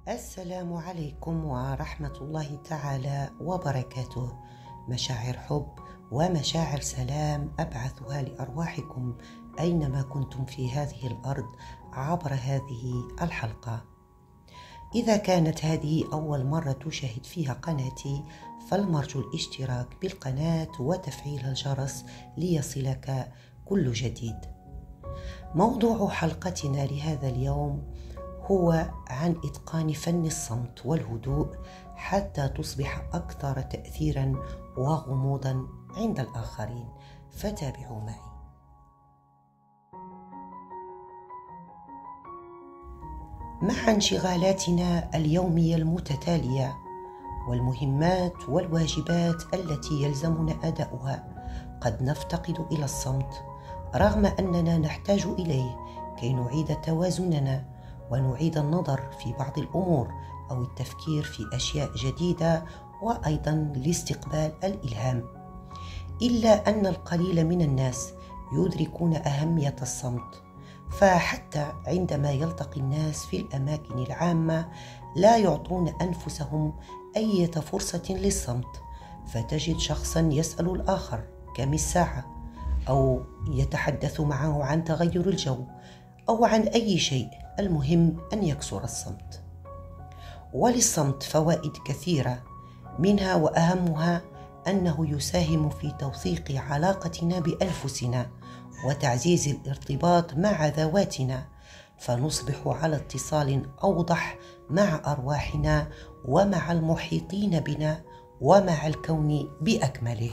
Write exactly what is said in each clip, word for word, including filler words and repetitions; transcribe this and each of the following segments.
السلام عليكم ورحمة الله تعالى وبركاته. مشاعر حب ومشاعر سلام أبعثها لأرواحكم أينما كنتم في هذه الأرض عبر هذه الحلقة. إذا كانت هذه أول مرة تشاهد فيها قناتي فالمرجو الاشتراك بالقناة وتفعيل الجرس ليصلك كل جديد. موضوع حلقتنا لهذا اليوم هو عن إتقان فن الصمت والهدوء حتى تصبح أكثر تأثيراً وغموضاً عند الآخرين، فتابعوا معي. مع انشغالاتنا اليومية المتتالية والمهمات والواجبات التي يلزمنا أداؤها قد نفتقد إلى الصمت رغم أننا نحتاج إليه كي نعيد توازننا ونعيد النظر في بعض الأمور أو التفكير في أشياء جديدة وأيضا لاستقبال الإلهام. إلا أن القليل من الناس يدركون أهمية الصمت، فحتى عندما يلتقي الناس في الأماكن العامة لا يعطون أنفسهم أي فرصة للصمت، فتجد شخصا يسأل الآخر كم الساعة، أو يتحدث معه عن تغير الجو أو عن أي شيء، المهم أن يكسر الصمت. وللصمت فوائد كثيرة، منها وأهمها أنه يساهم في توثيق علاقتنا بأنفسنا وتعزيز الارتباط مع ذواتنا، فنصبح على اتصال أوضح مع أرواحنا ومع المحيطين بنا ومع الكون بأكمله.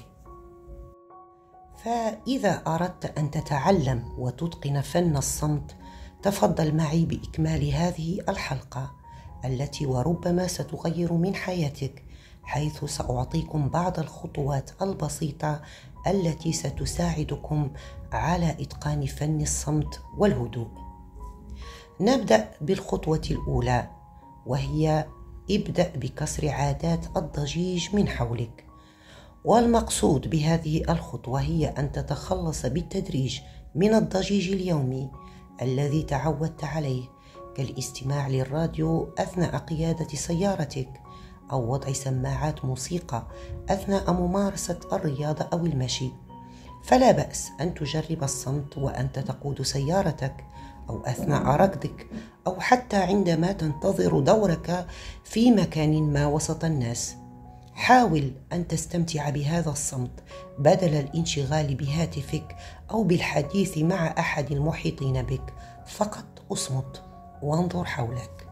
فإذا أردت أن تتعلم وتتقن فن الصمت تفضل معي بإكمال هذه الحلقة التي وربما ستغير من حياتك، حيث سأعطيكم بعض الخطوات البسيطة التي ستساعدكم على إتقان فن الصمت والهدوء. نبدأ بالخطوة الأولى، وهي ابدأ بكسر عادات الضجيج من حولك. والمقصود بهذه الخطوة هي أن تتخلص بالتدريج من الضجيج اليومي الذي تعودت عليه، كالاستماع للراديو أثناء قيادة سيارتك، أو وضع سماعات موسيقى أثناء ممارسة الرياضة أو المشي. فلا بأس أن تجرب الصمت وأنت تقود سيارتك، أو أثناء ركضك، أو حتى عندما تنتظر دورك في مكان ما وسط الناس. حاول أن تستمتع بهذا الصمت بدل الانشغال بهاتفك أو بالحديث مع أحد المحيطين بك، فقط اصمت وانظر حولك.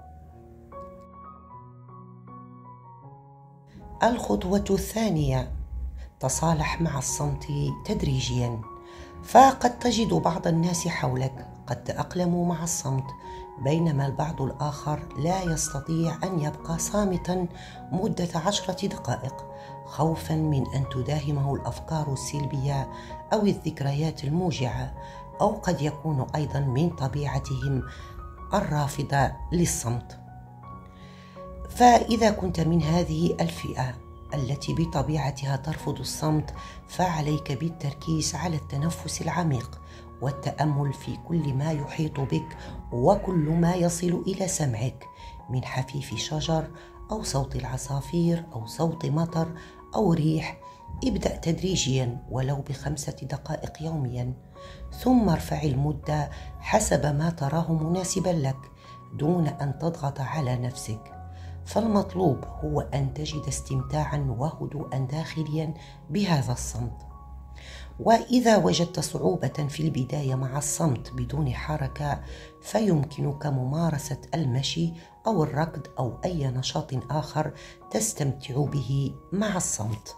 الخطوة الثانية، تصالح مع الصمت تدريجيا. فقد تجد بعض الناس حولك قد تأقلموا مع الصمت، بينما البعض الآخر لا يستطيع أن يبقى صامتا مدة عشرة دقائق خوفا من أن تداهمه الأفكار السلبية أو الذكريات الموجعة، أو قد يكون أيضا من طبيعتهم الرافضة للصمت. فإذا كنت من هذه الفئة التي بطبيعتها ترفض الصمت فعليك بالتركيز على التنفس العميق والتأمل في كل ما يحيط بك وكل ما يصل إلى سمعك من حفيف شجر أو صوت العصافير أو صوت مطر أو ريح. ابدأ تدريجيا ولو بخمسة دقائق يوميا، ثم ارفع المدة حسب ما تراه مناسبا لك دون أن تضغط على نفسك. فالمطلوب هو أن تجد استمتاعا وهدوءا داخليا بهذا الصمت. وإذا وجدت صعوبة في البداية مع الصمت بدون حركة فيمكنك ممارسة المشي أو الركض أو أي نشاط آخر تستمتع به مع الصمت.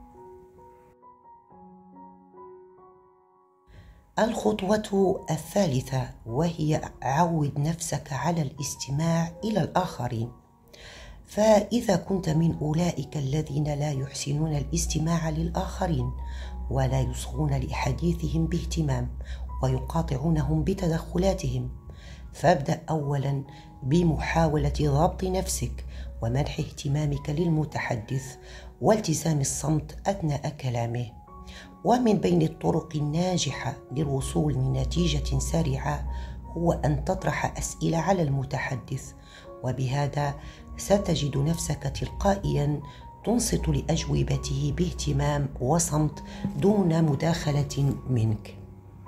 الخطوة الثالثة، وهي عود نفسك على الاستماع إلى الآخرين. فإذا كنت من أولئك الذين لا يحسنون الاستماع للآخرين ولا يصغون لحديثهم باهتمام ويقاطعونهم بتدخلاتهم، فابدأ أولا بمحاولة ضبط نفسك ومنح اهتمامك للمتحدث والتزام الصمت أثناء كلامه. ومن بين الطرق الناجحة للوصول لنتيجة سريعة هو أن تطرح أسئلة على المتحدث وبهذا ستجد نفسك تلقائيا تنصت لأجوبته باهتمام وصمت دون مداخلة منك.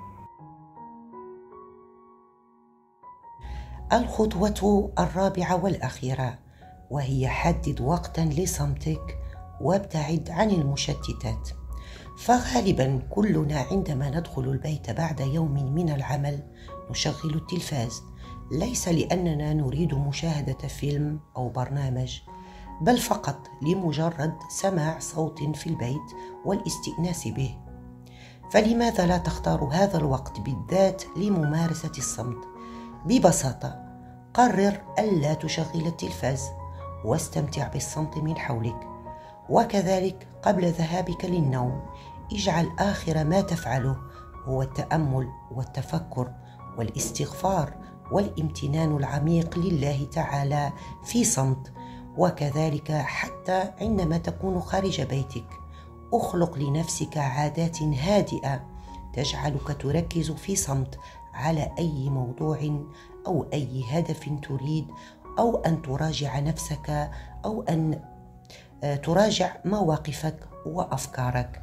الخطوة الرابعة والأخيرة وهي حدد وقتا لصمتك وابتعد عن المشتتات. فغالبا كلنا عندما ندخل البيت بعد يوم من العمل نشغل التلفاز، ليس لأننا نريد مشاهدة فيلم أو برنامج، بل فقط لمجرد سماع صوت في البيت والاستئناس به. فلماذا لا تختار هذا الوقت بالذات لممارسة الصمت؟ ببساطة قرر ألا تشغل التلفاز واستمتع بالصمت من حولك. وكذلك قبل ذهابك للنوم اجعل آخر ما تفعله هو التأمل والتفكر والاستغفار والامتنان العميق لله تعالى في صمت. وكذلك حتى عندما تكون خارج بيتك اخلق لنفسك عادات هادئة تجعلك تركز في صمت على أي موضوع أو أي هدف تريد، أو أن تراجع نفسك، أو أن تراجع مواقفك وأفكارك.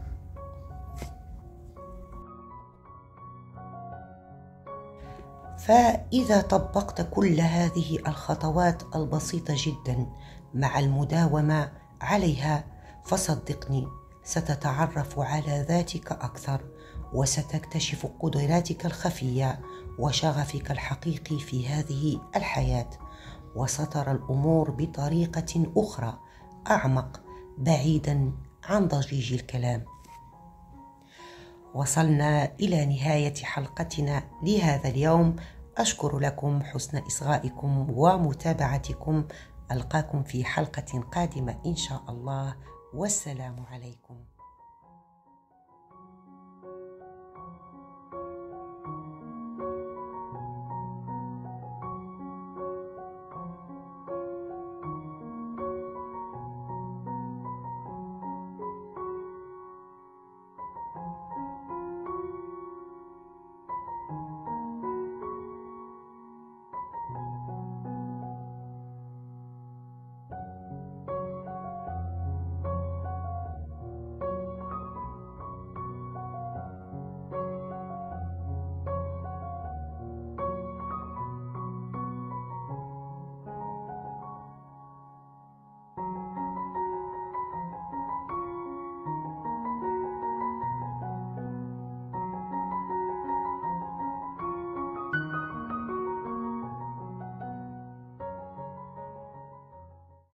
فإذا طبقت كل هذه الخطوات البسيطة جدا مع المداومة عليها، فصدقني ستتعرف على ذاتك أكثر، وستكتشف قدراتك الخفية وشغفك الحقيقي في هذه الحياة، وسترى الأمور بطريقة أخرى أعمق بعيدا عن ضجيج الكلام. وصلنا إلى نهاية حلقتنا لهذا اليوم. أشكر لكم حسن إصغائكم ومتابعتكم. ألقاكم في حلقة قادمة إن شاء الله، والسلام عليكم.